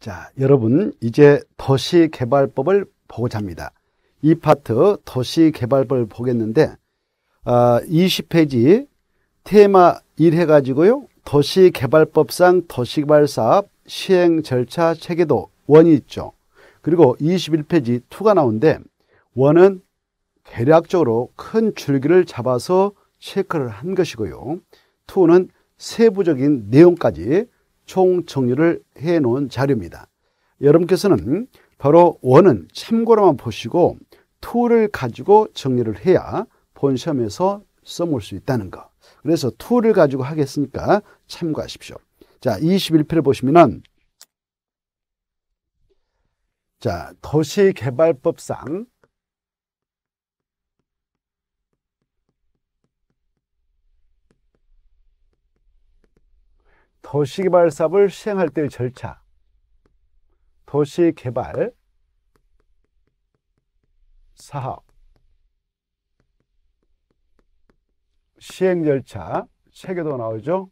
자, 여러분 이제 도시개발법을 보고자 합니다. 이 파트 도시개발법을 보겠는데 20페이지 테마 1 해가지고요. 도시개발법상 도시개발사업 시행 절차 체계도 1이 있죠. 그리고 21페이지 2가 나오는데 1은 대략적으로 큰 줄기를 잡아서 체크를 한 것이고요. 2는 세부적인 내용까지 총 정리를 해 놓은 자료입니다. 여러분께서는 바로 1은 참고로만 보시고 2를 가지고 정리를 해야 본 시험에서 써볼 수 있다는 거. 그래서 2를 가지고 하겠으니까 참고하십시오. 자, 21페이지를 보시면은 자, 도시개발법상 도시개발 사업을 시행할 때의 절차, 도시개발 사업 시행 절차 체계도 나오죠.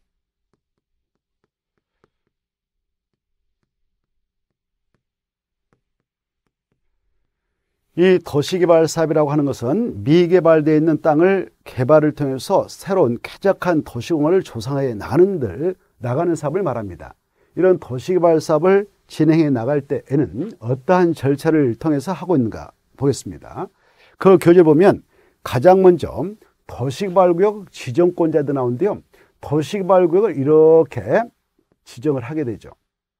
이 도시개발 사업이라고 하는 것은 미개발되어 있는 땅을 개발을 통해서 새로운 쾌적한 도시공간을 조성해 나가는 사업을 말합니다. 이런 도시개발 사업을 진행해 나갈 때에는 어떠한 절차를 통해서 하고 있는가 보겠습니다. 그 교재를 보면 가장 먼저 도시개발구역 지정권자도 나오는데요. 도시개발구역을 이렇게 지정을 하게 되죠.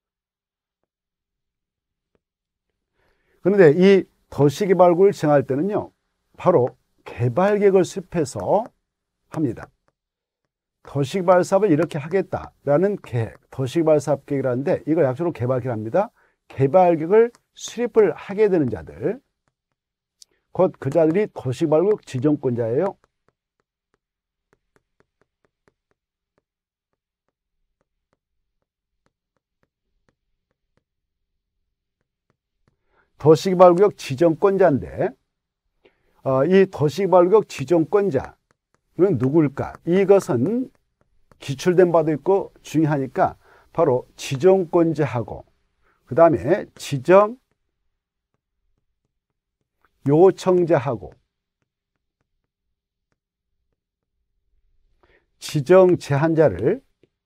그런데 이 도시개발구역을 지정할 때는요, 바로 개발계획을 수립해서 합니다. 도시개발 사업을 이렇게 하겠다라는 계획, 도시개발 사업 계획이라는데 이걸 약속으로 개발계획합니다. 개발계획을 수립을 하게 되는 자들, 곧 그 자들이 도시개발구역 지정권자예요. 도시개발구역 지정권자인데 이 도시개발구역 지정권자는 누구일까? 이것은 기출된 바도 있고 중요하니까 바로 지정권자하고 그 다음에 지정 요청자하고 지정 제한자를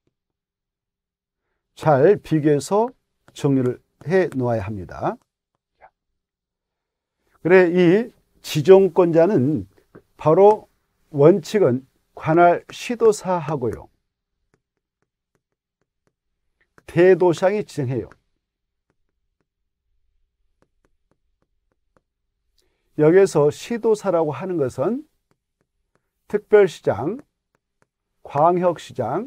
잘 비교해서 정리를 해 놓아야 합니다. 그래, 이 지정권자는 바로 원칙은 관할 시도사하고요. 대도시장이 지정해요. 여기에서 시도사라고 하는 것은 특별시장, 광역시장,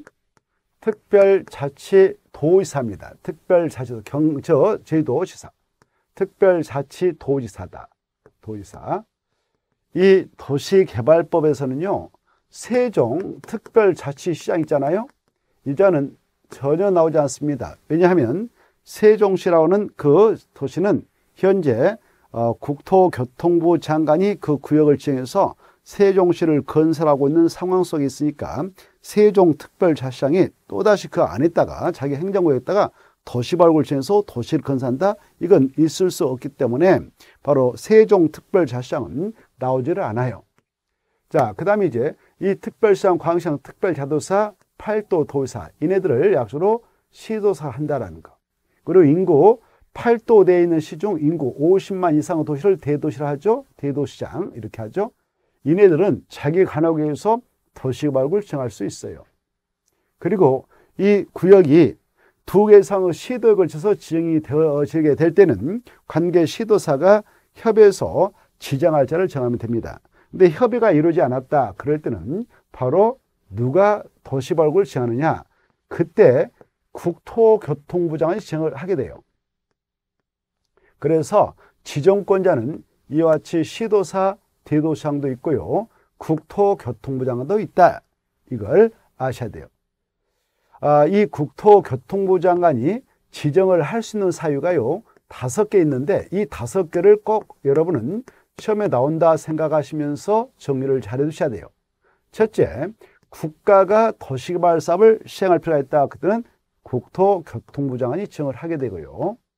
특별자치도지사입니다. 특별자치도, 제도지사, 특별자치도지사다. 도지사. 이 도시개발법에서는요, 세종 특별자치시장 있잖아요. 이자는 전혀 나오지 않습니다. 왜냐하면 세종시라고 하는 그 도시는 현재 국토교통부 장관이 그 구역을 지정해서 세종시를 건설하고 있는 상황 속에 있으니까 세종 특별자치시장이 또다시 그 안에다가 자기 행정구역에다가 도시발굴을 지정해서 도시를 건설한다? 이건 있을 수 없기 때문에 바로 세종특별자치장은 나오지를 않아요. 자, 그 다음에 이제 이 특별시장, 광역시장, 특별자도사, 팔도도지사 이네들을 약속으로 시도사 한다라는 거. 그리고 인구 8도대에 있는 시 중 인구 50만 이상의 도시를 대도시라 하죠. 대도시장 이렇게 하죠. 이네들은 자기 관할구역에서 도시개발구역을 지정할 수 있어요. 그리고 이 구역이 2개 이상의 시도에 걸쳐서 지정이 되게 될 때는 관계 시도사가 협의해서 지정할 자를 정하면 됩니다. 근데 협의가 이루어지지 않았다. 그럴 때는 바로 누가 도시발굴을 지정하느냐? 그때 국토교통부 장관이 지정을 하게 돼요. 그래서 지정권자는 이와 같이 시도사, 대도시장도 있고요. 국토교통부 장관도 있다. 이걸 아셔야 돼요. 이 국토교통부 장관이 지정을 할 수 있는 사유가요, 5개 있는데 이 5개를 꼭 여러분은 시험에 나온다 생각하시면서 정리를 잘 해두셔야 돼요. 첫째, 국가가 도시개발 사업을 시행할 필요가 있다. 그때는 국토교통부 장관이 지정을 하게 되고요.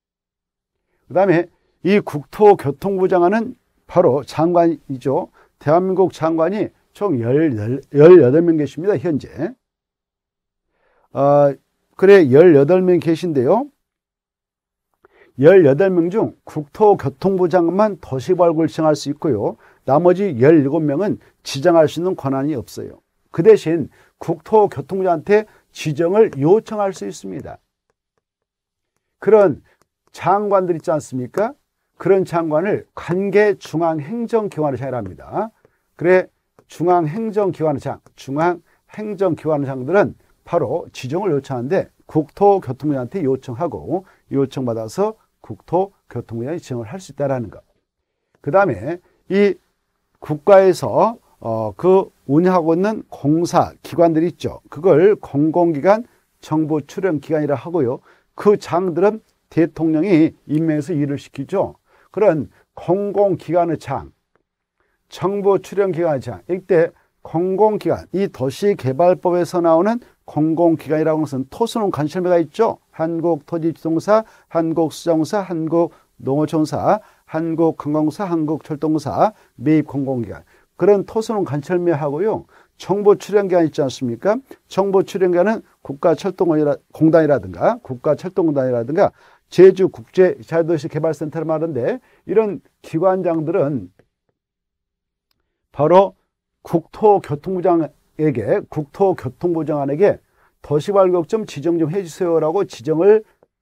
그 다음에 이 국토교통부 장관은 바로 장관이죠. 대한민국 장관이 총 18명 계십니다. 현재. 그래 18명 계신데요. 18명 중 국토교통부 장관만 도시개발국을 지정할 수 있고요. 나머지 17명은 지정할 수 있는 권한이 없어요. 그 대신 국토교통부한테 지정을 요청할 수 있습니다. 그런 장관들 있지 않습니까? 그런 장관을 관계중앙행정기관의 장이라 합니다. 그래 중앙행정기관의 장, 중앙행정기관의 장들은 바로 지정을 요청하는데 국토교통부한테 요청하고 요청받아서 국토교통부장이 지정을 할 수 있다는 것. 그 다음에 이 국가에서 그 운영하고 있는 공사 기관들이 있죠. 그걸 공공기관, 정부 출연기관이라 하고요. 그 장들은 대통령이 임명해서 일을 시키죠. 그런 공공기관의 장, 정부 출연기관의 장, 이때 공공기관, 이 도시개발법에서 나오는 공공기관이라고 하는 것은 토수농 관철매가 있죠. 한국토지주동사, 한국수자공사, 한국농어촌사, 한국관광공사, 한국철도공사, 매입공공기관. 그런 토수농 관철매하고요. 정부 출연기관 있지 않습니까? 정부 출연기관은 국가철도공단이라든가 국가철도공단이라든가 제주국제자유도시개발센터를 말하는데 이런 기관장들은 바로 국토교통부장에게 도시개발구역 좀 지정 좀 해주세요라고 지정을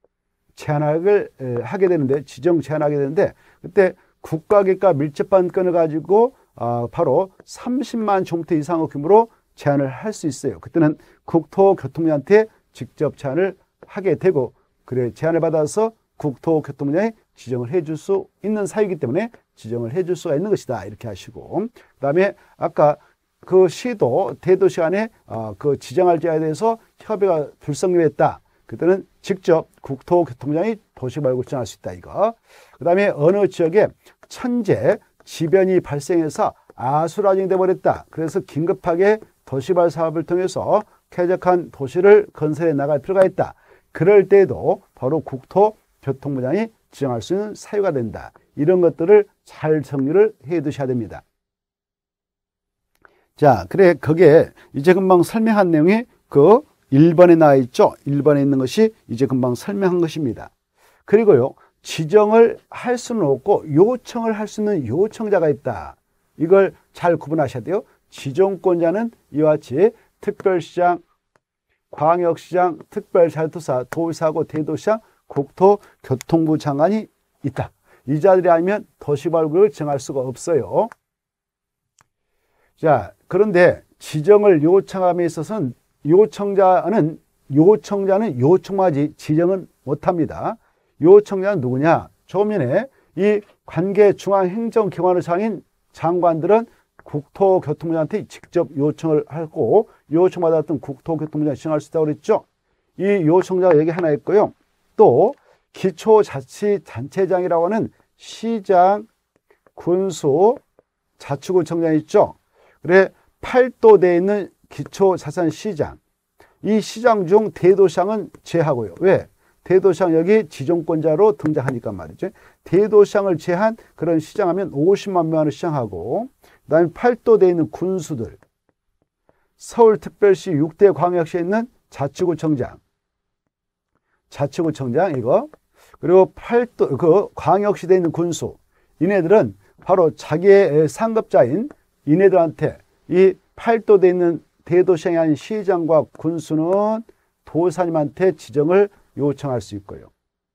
하게 되는데 그때 국가기관 밀접한 건을 가지고 바로 30만 제곱미터 이상의 규모로 제한을 할 수 있어요. 그때는 국토교통부한테 직접 제한을 하게 되고 그래 제한을 받아서 국토교통부장이 지정을 해줄 수 있는 사유이기 때문에 지정을 해줄 수가 있는 것이다. 이렇게 하시고 그 다음에 아까 그 시도 대도시 간에 그 지정할 자에 대해서 협의가 불성립했다. 그때는 직접 국토교통부장이 도시개발구역을 지정할 수 있다. 이거. 그 다음에 어느 지역에 천재 지변이 발생해서 아수라장이 돼버렸다. 그래서 긴급하게 도시개발 사업을 통해서 쾌적한 도시를 건설해 나갈 필요가 있다. 그럴 때에도 바로 국토교통부장이 지정할 수 있는 사유가 된다. 이런 것들을 잘 정리를 해 두셔야 됩니다. 자, 그래, 그게 이제 금방 설명한 내용이 그 1번에 나와 있죠. 1번에 있는 것이 이제 금방 설명한 것입니다. 그리고요, 지정을 할 수는 없고 요청을 할 수 있는 요청자가 있다. 이걸 잘 구분하셔야 돼요. 지정권자는 이와 같이 특별시장, 광역시장, 특별자유도사, 도시하고 대도시장, 국토교통부 장관이 있다. 이 자들이 아니면 도시개발구역을 정할 수가 없어요. 자, 그런데 지정을 요청함에 있어서는 요청자는 요청하지 지정은 못합니다. 요청자는 누구냐? 조금 전에 이 관계중앙행정기관의 장인 장관들은 국토교통부장한테 직접 요청을 하고 요청받았던 국토교통부장이 지정할 수 있다고 그랬죠. 이 요청자가 여기 하나 있고요. 또 기초자치단체장이라고 하는 시장, 군수, 자치구청장이 있죠. 그래 8도대에 있는 기초자산시장, 이 시장 중 대도시장은 제하고요. 왜? 대도시장 여기 지정권자로 등장하니까 말이죠. 대도시장을 제한 그런 시장하면 50만 명을 시장하고 그 다음에 8도대에 있는 군수들, 서울특별시 6대 광역시에 있는 자치구청장 이거, 그리고 8도 그 광역시대에 있는 군수, 이네들은 바로 자기의 상급자인 이네들한테 이 8도대에 있는 대도시장이 아닌 시장과 군수는 도사님한테 지정을 요청할 수 있고요.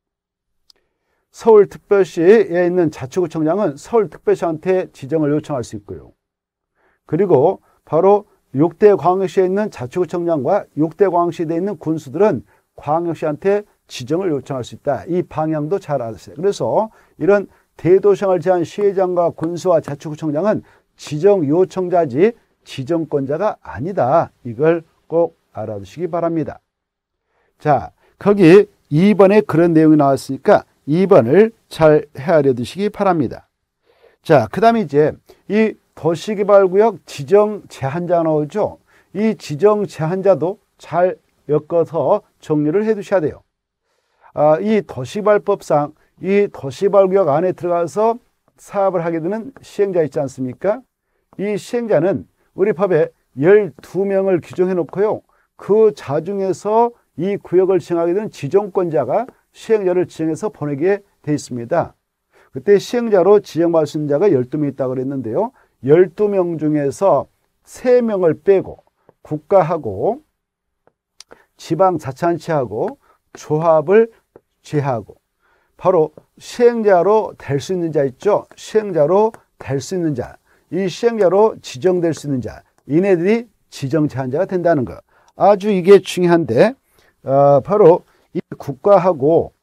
서울특별시에 있는 자치구청장은 서울특별시한테 지정을 요청할 수 있고요. 그리고 바로 6대 광역시에 있는 자치구청장과 6대 광역시에 있는 군수들은 광역시한테 지정을 요청할 수 있다. 이 방향도 잘 아세요. 그래서 이런 대도시장을 제한 시장과 군수와 자치구청장은 지정 요청자지 지정권자가 아니다. 이걸 꼭 알아두시기 바랍니다. 자, 거기 2번에 그런 내용이 나왔으니까 2번을 잘 헤아려 두시기 바랍니다. 자, 그 다음에 이제 이 도시개발구역 지정 제한자가 나오죠. 이 지정 제한자도 잘 엮어서 정리를 해 두셔야 돼요. 이 도시개발법상 이 도시발구역 안에 들어가서 사업을 하게 되는 시행자 있지 않습니까? 이 시행자는 우리 법에 12명을 규정해 놓고요. 그 자중에서 이 구역을 지정하게 되는 지정권자가 시행자를 지정해서 보내게 돼 있습니다. 그때 시행자로 지정받을 수 있는 자가 12명 있다고 그랬는데요. 12명 중에서 3명을 빼고 국가하고 지방자치단체하고 조합을 제하고 바로 시행자로 될 수 있는 자 있죠. 시행자로 될 수 있는 자, 이 시행자로 지정될 수 있는 자, 이네들이 지정 제한자가 된다는 거. 아주 이게 중요한데 바로 이 국가하고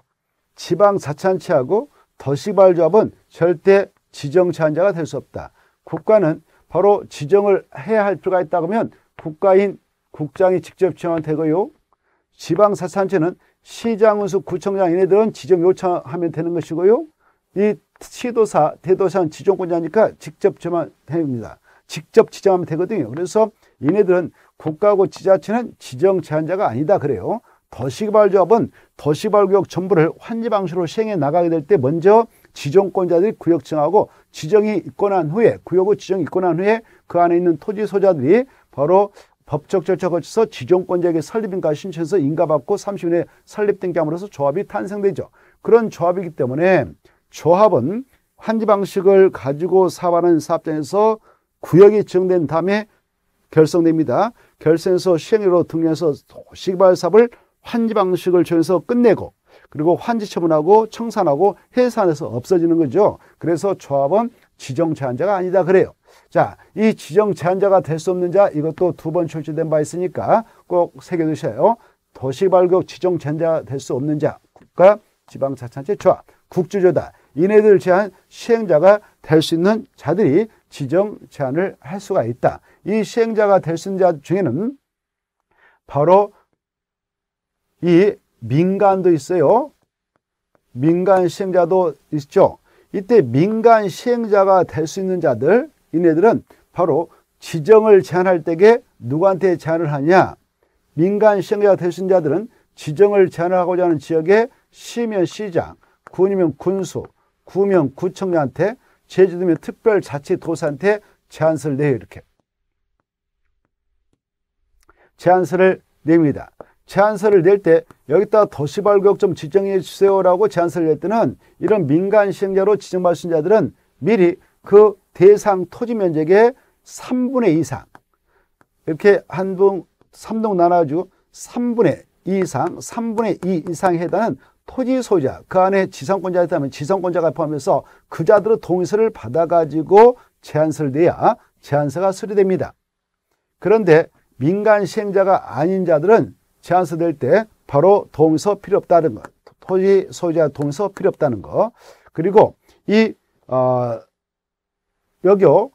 지방자치단체하고 도시개발조합은 절대 지정 제한자가 될 수 없다. 국가는 바로 지정을 해야 할 필요가 있다고 하면 국가인 국장이 직접 지정하면 되고요. 지방자치단체는 시장, 군수, 구청장 이네들은 지정 요청하면 되는 것이고요. 이 시도사, 대도사는 지정권자니까 직접 지정하면 됩니다. 직접 지정하면 되거든요. 그래서 이네들은 국가하고 지자체는 지정 제한자가 아니다 그래요. 도시개발조합은 도시개발구역 전부를 환지 방식으로 시행해 나가게 될 때 먼저 지정권자들이 구역 지정하고 지정이 있고 난 후에 구역의 지정이 있고 난 후에 그 안에 있는 토지 소유자들이 바로 법적 절차를 거쳐서 지정권자에게 설립인가 신청해서 인가받고 30일 내에 설립된 함으로써 조합이 탄생되죠. 그런 조합이기 때문에 조합은 환지 방식을 가지고 사업하는 사업장에서 구역이 지정된 다음에 결성됩니다. 결성해서 시행으로 등록해서 도시개발 사업을 환지 방식을 정해서 끝내고 그리고 환지 처분하고 청산하고 해산해서 없어지는 거죠. 그래서 조합은 지정 제한자가 아니다 그래요. 자, 이 지정 제한자가 될 수 없는 자 이것도 두 번 출제된 바 있으니까 꼭 새겨두셔요. 도시개발구역 지정 제한자가 될 수 없는 자 국가, 지방자치단체, 조합, 국주조다 이네들 제한 시행자가 될 수 있는 자들이 지정 제한을 할 수가 있다. 이 시행자가 될 수 있는 자 중에는 바로 이 민간도 있어요. 민간 시행자도 있죠. 이때 민간 시행자가 될 수 있는 자들 이네들은 바로 지정을 제한할 때에 누구한테 제한을 하냐. 민간 시행자가 될 수 있는 자들은 지정을 제한하고자 하는 지역의 시면 시장, 군이면 군수, 구면 구청장한테, 제주도면 특별자치도사한테 제한서를 내요. 이렇게 제한서를 냅니다. 제한서를 낼 때 여기다 도시개발구역 좀 지정해 주세요라고 제한서를 낼 때는 이런 민간 시행자로 지정받을 수 있는 자들은 미리 그 대상 토지 면적의 3분의 2 이상 이렇게 한동 3동 나눠가지고 3분의 2 이상, 3분의 2 이상에 해당하는 토지 소유자, 그 안에 지상권자가 있다면 지상권자가 포함해서 그 자들의 동의서를 받아가지고 제한서를 내야 제한서가 수리됩니다. 그런데 민간 시행자가 아닌 자들은 제한서 낼 때 바로 동의서 필요 없다는 거, 토지 소유자 동의서 필요 없다는 거. 그리고 이 여기요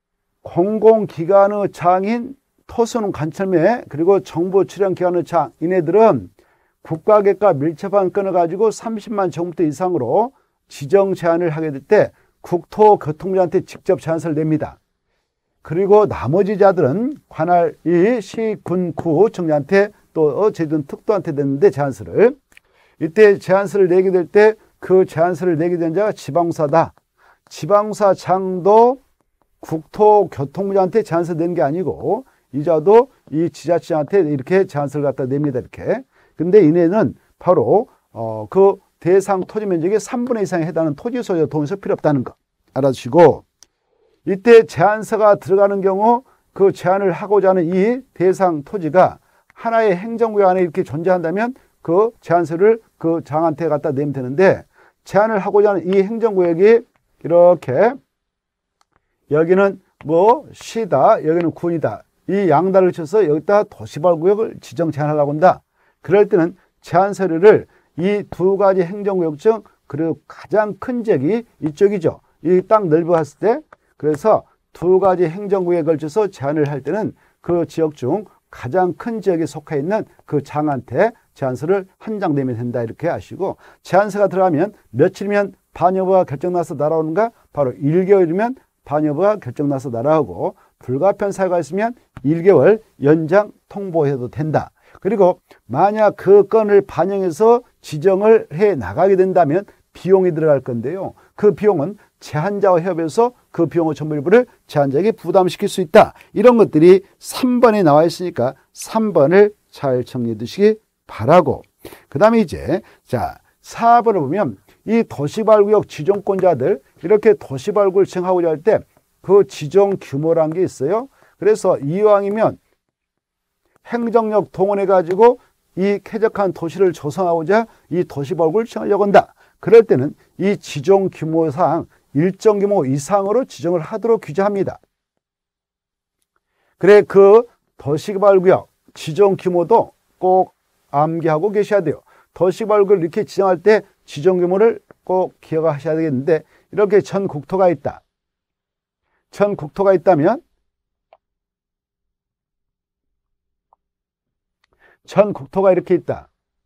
공공기관의 장인 토수는 관철매 그리고 정부 출연기관의 장 이네들은 국가계획과 밀접한 건을 가지고 30만 제곱미터 이상으로 지정 제한을 하게 될 때 국토교통부한테 직접 제한서를 냅니다. 그리고 나머지 자들은 관할 이 시, 군, 구 청장한테 또 제주도 특도한테 냈는데 제한서를 이때 제한서를 내게 될 때 그 제한서를 내게 된 자가 지방사다. 지방사장도 국토교통부한테 제한서 낸 게 아니고 이자도 이 지자체한테 이렇게 제한서를 갖다 냅니다. 이렇게. 근데 이내는 바로 그 대상 토지 면적의 3분의 2 이상에 해당하는 토지 소유자 동의서 필요 없다는 거 알아주시고 이때 제한서가 들어가는 경우 그 제한을 하고자 하는 이 대상 토지가 하나의 행정구역 안에 이렇게 존재한다면 그 제한서를 그 장한테 갖다 내면 되는데 제한을 하고자 하는 이 행정구역이 이렇게 여기는 뭐 시다 여기는 군이다 이 양다를 쳐서 여기다 도시개발구역을 지정 제한하려고 한다. 그럴 때는 제한 서류를 이 두 가지 행정구역 중 그리고 가장 큰 지역이 이쪽이죠. 이 땅 넓어 봤을 때 그래서 두 가지 행정구역에 걸쳐서 제한을 할 때는 그 지역 중 가장 큰 지역에 속해 있는 그 장한테 제한서를 한 장 내면 된다 이렇게 아시고 제한서가 들어가면 며칠이면 반여부가 결정나서 날아오는가 바로 1개월이면 반여부가 결정나서 날아오고 불가피한 사유가 있으면 1개월 연장 통보해도 된다. 그리고 만약 그 건을 반영해서 지정을 해 나가게 된다면 비용이 들어갈 건데요. 그 비용은 제한자와 협의해서 그 비용의 전부 일부를 제한자에게 부담시킬 수 있다. 이런 것들이 3번에 나와 있으니까 3번을 잘 정리해 두시기 바라고. 그 다음에 이제 자 4번을 보면 이 도시발구역 지정권자들 이렇게 도시발구를 지정하고자 할 때 그 지정 규모라는 게 있어요. 그래서 이왕이면 행정력 동원해 가지고 이 쾌적한 도시를 조성하고자 이 도시발구를 지정하려고 한다. 그럴 때는 이 지정 규모상 일정 규모 이상으로 지정을 하도록 규제합니다. 그래 그 도시발구역 지정 규모도 꼭 암기하고 계셔야 돼요. 도시발구를 이렇게 지정할 때 지정 규모를 꼭 기억하셔야 되겠는데 이렇게 전 국토가 있다. 전 국토가 있다면 전 국토가 이렇게 있다.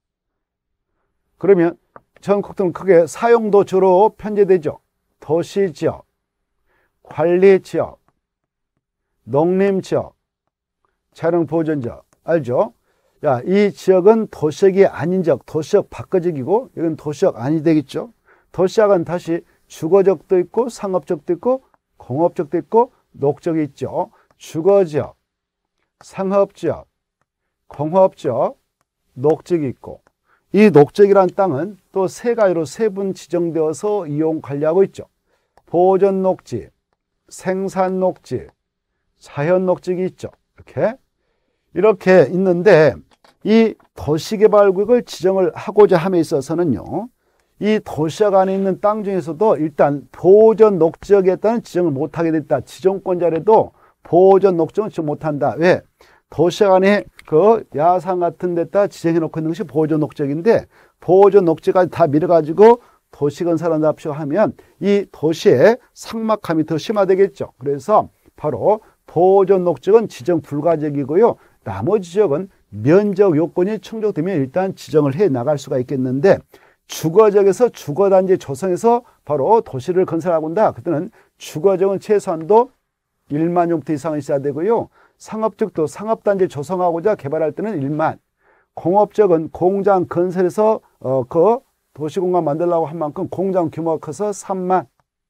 그러면 전 국토는 크게 사용도 주로 편제되죠. 도시지역, 관리지역, 농림지역, 자연보전지역 알죠? 야, 이 지역은 도시역이 아닌 지역, 도시역 밖의 지역이고 이건 도시역 아니 되겠죠. 도시역은 다시 주거적도 있고 상업적도 있고 공업적도 있고 녹적이 있죠. 주거지역, 상업지역, 공업지역, 녹지역이 있고 이 녹지역이라는 땅은 또 세 가지로 세분 지정되어서 이용 관리하고 있죠. 보존녹지, 생산녹지, 자연녹지역이 있죠. 이렇게 있는데 이 도시개발구역을 지정을 하고자 함에 있어서는요. 이 도시역 안에 있는 땅 중에서도 일단 보존녹지역에 따른 지정을 못하게 됐다. 지정권자라도 보존녹지역은 지정 못한다. 왜? 도시역 안에 그 야산 같은 데다 지정해 놓고 있는 것이 보존녹지역인데 보존녹지까지 다 밀어가지고 도시 건설한답시고 하면 이 도시의 삭막함이 더 심화되겠죠. 그래서 바로 보존녹지역은 지정 불가지역이고요. 나머지 지역은 면적 요건이 충족되면 일단 지정을 해 나갈 수가 있겠는데 주거지역에서 주거단지 조성해서 바로 도시를 건설하고 온다. 그때는 주거지역은 최소한도 1만 용도 이상은 있어야 되고요. 상업지역도 상업단지 조성하고자 개발할 때는 1만. 공업지역은 공장 건설해서 그 도시공간 만들려고 한 만큼 공장 규모가 커서 3만.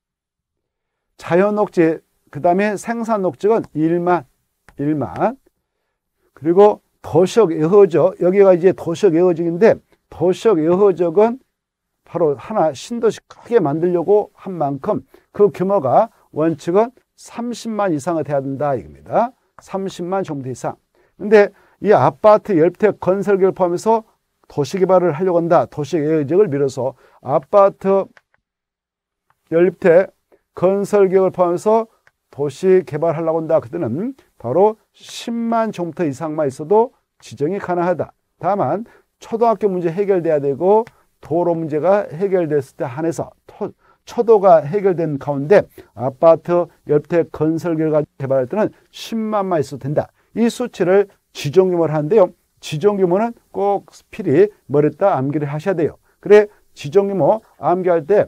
자연녹지, 그 다음에 생산녹지역은 1만. 그리고 도시역 예허지역, 여기가 이제 도시역 예허지역인데 도시역 예허지역은 바로 하나 신도시 크게 만들려고 한 만큼 그 규모가 원칙은 30만 이상은 돼야 된다 이겁니다. 30만 정도 이상. 근데 이 아파트 10채 건설계획을 포함해서 도시개발을 하려고 한다. 도시역 예허지역을 밀어서 아파트 10채 건설계획을 포함해서 도시개발하려고 한다. 그때는 바로 10만 정도 이상만 있어도 지정이 가능하다. 다만 초등학교 문제 해결돼야 되고 도로 문제가 해결됐을 때 한해서 초도가 해결된 가운데 아파트 10채 건설계획을 개발할 때는 10만만 있어도 된다. 이 수치를 지정규모를 하는데요. 지정규모는 꼭 필히 머리에다 암기를 하셔야 돼요. 그래 지정규모 암기할 때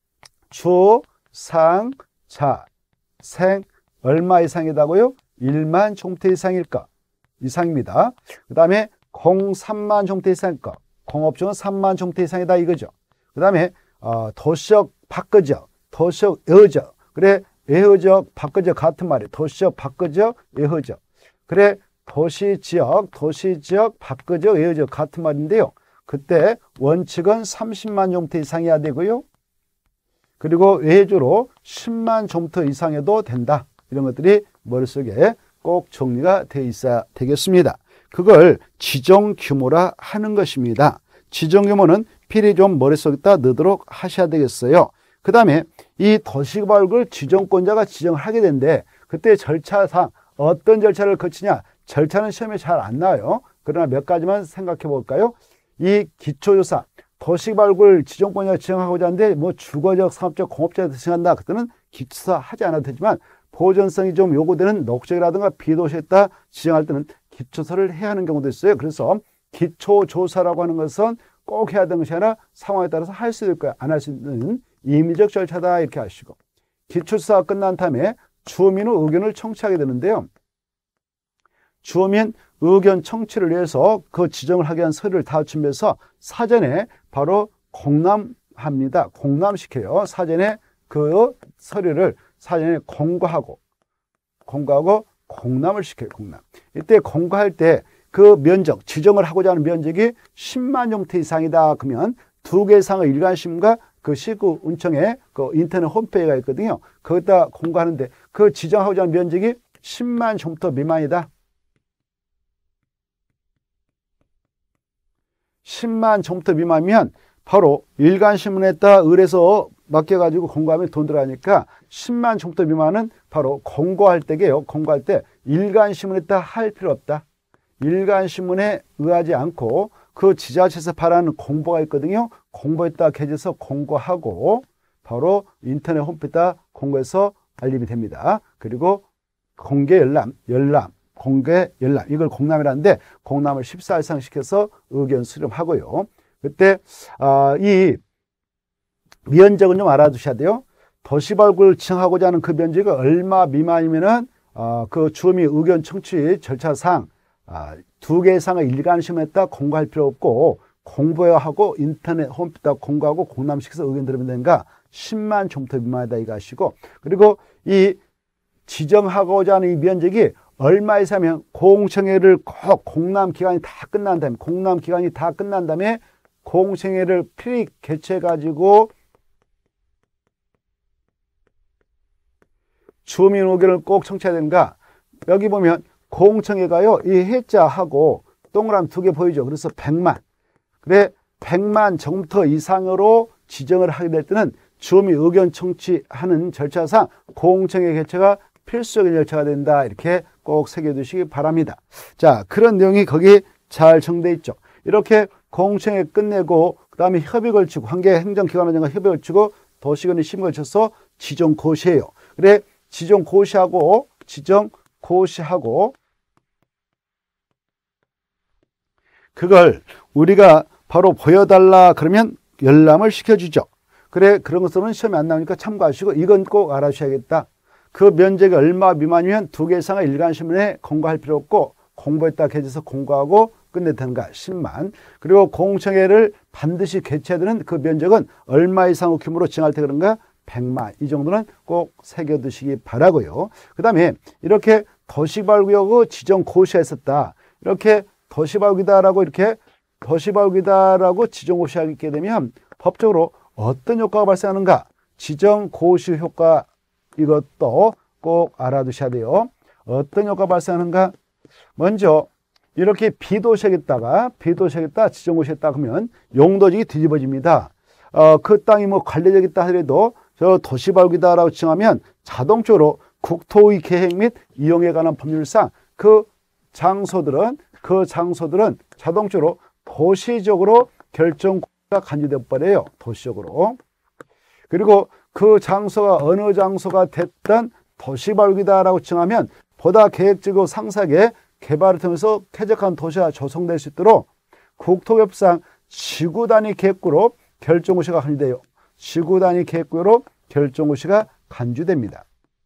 주, 상, 자, 생 얼마 이상이다고요? 1만 종태 이상일까? 이상입니다. 그 다음에 공 3만 종태 이상일까? 공업종은 3만 종태 이상이다 이거죠. 그 다음에 도시역 밖의지역, 도시역 예허지역. 그래 예허지역, 밖의지역 같은 말이에요. 도시역, 밖의지역, 예허지역. 그래 도시지역, 밖의지역, 예허지역 같은 말인데요. 그때 원칙은 30만 종태 이상이어야 되고요. 그리고 외주로 10만 종터 이상해도 된다. 이런 것들이 머릿속에 꼭 정리가 되어 있어야 되겠습니다. 그걸 지정 규모라 하는 것입니다. 지정 규모는 필히 좀 머릿속에다 넣도록 하셔야 되겠어요. 그 다음에 이 도시개발구역을 지정권자가 지정을 하게 되는데 그때 절차상 어떤 절차를 거치냐. 절차는 시험에 잘 안 나와요. 그러나 몇 가지만 생각해 볼까요? 이 기초조사. 도시개발구역을 지정권자가 지정하고자 하는데 뭐 주거적, 상업적, 공업적으로 지정한다. 그때는 기초조사 하지 않아도 되지만 보존성이 좀 요구되는 녹지역이라든가 비도시에다 지정할 때는 기초조사를 해야 하는 경우도 있어요. 그래서 기초조사라고 하는 것은 꼭 해야 되는 것이 아니라 상황에 따라서 할 수 있을 거야. 안 할 수 있는 임의적 절차다 이렇게 하시고 기초조사가 끝난 다음에 주민의 의견을 청취하게 되는데요. 주민 의견 청취를 위해서 그 지정을 하기 위한 서류를 다 준비해서 사전에 바로 공람 공람합니다. 공람시켜요. 사전에 그 서류를 사전에 공고하고 공람을 시켜요. 공람. 이때 공고할 때 그 면적, 지정을 하고자 하는 면적이 10만 종태 이상이다. 그러면 2개 이상의 일간신문과 그 시군청에 그 인터넷 홈페이지가 있거든요. 거기다 공고하는데 그 지정하고자 하는 면적이 10만 종터 미만이다. 10만 종터 미만이면 바로 일간신문에다 의뢰서 맡겨가지고 공고하면 돈 들어가니까 10만 종터 미만은 바로 공고할 때게요. 공고할 때 일간신문에다 할 필요 없다. 일간신문에 의하지 않고 그 지자체에서 발하는 공보가 있거든요. 공보에다 게재해서 공고하고 바로 인터넷 홈페이지에다 공고해서 알림이 됩니다. 그리고 공개 열람, 공개 열람 이걸 공람이라는데 공람을 14일 이상 시켜서 의견 수렴하고요. 그때 이 면적은 좀 알아두셔야 돼요. 도시발굴을 지정하고자 하는 그 면적이 얼마 미만이면은 그 주민 의견 청취 절차상 2개 이상의 일간신문에다 공고할 필요 없고 공보해야 하고 인터넷 홈페이지에다 공고하고 공람시켜서 의견 들으면 되는가 10만 종터 미만이다 이거 하시고 그리고 이 지정하고자 하는 이 면적이 얼마 이상이면 공청회를 꼭 공람 기간이 다 끝난 다음에 공청회를 필히 개최해 가지고 주민 의견을 꼭 청취해야 되는가 여기 보면 공청회가요 이 해자하고 동그라미 2개 보이죠. 그래서 100만 그래 100만 종터 이상으로 지정을 하게 될 때는 주민 의견 청취하는 절차상 공청회 개최가 필수적인 절차가 된다. 이렇게 꼭 새겨두시기 바랍니다. 자, 그런 내용이 거기 잘 정돼 있죠. 이렇게 공청회 끝내고 그 다음에 협의 걸치고 관계 행정기관장과 협의 걸치고 도시군이 심의 걸쳐서 지정 고시해요. 그래 지정 고시하고 그걸 우리가 바로 보여달라 그러면 열람을 시켜주죠. 그래 그런 것들은 시험에 안 나오니까 참고하시고 이건 꼭 알아주셔야겠다. 그 면적이 얼마 미만이면 2개 이상의 일간신문에 공고할 필요 없고 공보에다 게재해서 공고하고 끝내야 되는가 10만 그리고 공청회를 반드시 개최해야 되는 그 면적은 얼마 이상의 규모로 정할 때 그런가 100만 이 정도는 꼭 새겨두시기 바라고요. 그 다음에 이렇게 도시발구역의 지정 고시가 있었다. 이렇게 도시발구이다라고 지정 고시가 있게 되면 법적으로 어떤 효과가 발생하는가? 지정 고시 효과 이것도 꼭 알아두셔야 돼요. 어떤 효과가 발생하는가? 먼저 이렇게 비도시에다가 지정 고시했다 하면 용도직이 뒤집어집니다. 그 땅이 뭐 관리되겠다 하더라도 저 도시발구이다라고 지정하면 자동적으로 국토의 계획 및 이용에 관한 법률상 그 장소들은 자동적으로 도시적으로 결정가 간주돼 버려요. 도시적으로. 그리고 그 장소가 어느 장소가 됐든 도시발구이다라고 지정하면 보다 계획적이고 상세하게 개발을 통해서 쾌적한 도시가 조성될 수 있도록 국토법상 지구단위 계획구로 결정고시가 간주돼요. 지구단위 계획구로 결정고시가 간주됩니다.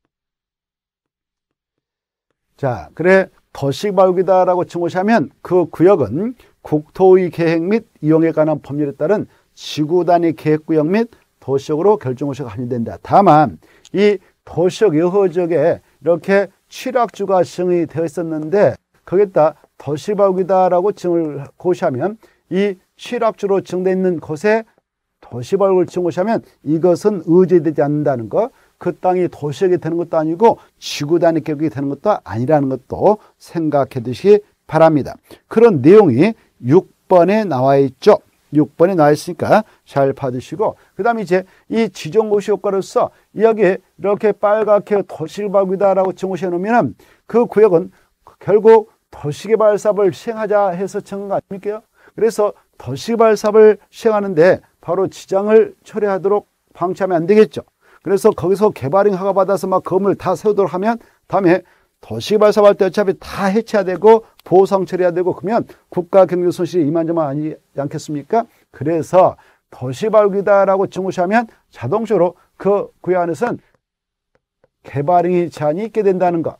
자, 그래 도시발구이다라고 지정고시하면 그 구역은 국토의 계획 및 이용에 관한 법률에 따른 지구단위 계획구역 및 도시적으로 결정고시가 간주된다. 다만 이 도시적 여러 지역에 이렇게 취락주가 지정이 되어 있었는데 거기에다 도시발구이다라고 지정을 고시하면 이 취락주로 지정되어 있는 곳에 도시발구를 지정고시하면 이것은 의제되지 않는다는 것, 그 땅이 도시역이 되는 것도 아니고 지구단위 계획이 되는 것도 아니라는 것도 생각해 두시기 바랍니다. 그런 내용이 6번에 나와 있죠. 6번에 나와 있으니까 잘 봐두시고 그 다음에 이제 이 지정고시 효과로서 여기에 이렇게 빨갛게 도시발구이다라고 지정고시해 놓으면 그 구역은 결국 도시개발 사업을 시행하자 해서 정한 거 아닙니까? 그래서 도시개발 사업을 시행하는데 바로 지장을 처리하도록 방치하면 안 되겠죠. 그래서 거기서 개발인 허가 받아서 막 건물 다 세우도록 하면 다음에 도시개발 사업 할 때 어차피 다 해체해야 되고 보상 처리해야 되고 그러면 국가 경제 손실이 이만저만 아니지 않겠습니까? 그래서 도시발구이다라고 지정고시하면 자동적으로 그 구역 안에서는 개발행위 제한이 있게 된다는 것.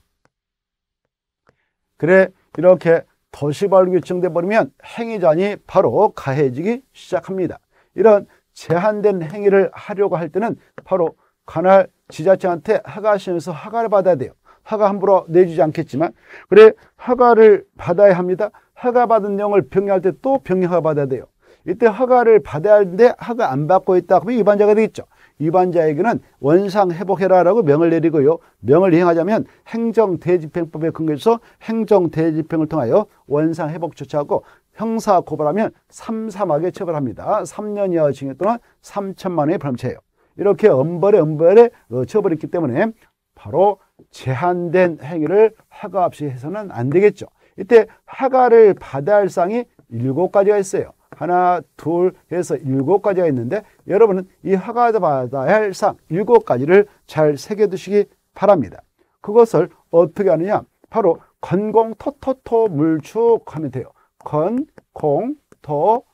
그래 이렇게 도시발구이 지정돼 버리면 행위 제한이 바로 가해지기 시작합니다. 이런 제한된 행위를 하려고 할 때는 바로 관할 지자체한테 허가시에서 허가를 받아야 돼요. 허가 함부로 내주지 않겠지만, 그래 허가를 받아야 합니다. 허가 받은 내용을 병행할 때 또 병행 허가 받아야 돼요. 이때 허가를 받아야 하는데 허가 안 받고 있다 그러면 위반자가 되겠죠. 위반자에게는 원상회복해라라고 명을 내리고요. 명을 이행하자면 행정대집행법에 근거해서 행정대집행을 통하여 원상회복 조치하고 형사고발하면 삼삼하게 처벌합니다. 3년 이하 징역 또는 3천만 원의 벌금처예요. 이렇게 엄벌에 처벌이 있기 때문에 바로 제한된 행위를 허가 없이 해서는 안 되겠죠. 이때 허가를 받아야 할 사항이 7가지가 있어요. 하나, 둘 해서 7가지가 있는데 여러분은 이 허가 받아야 할 사항 7가지를 잘 새겨두시기 바랍니다. 그것을 어떻게 하느냐? 바로 건공 토토토 물축 하면 돼요. 건, 공, 토,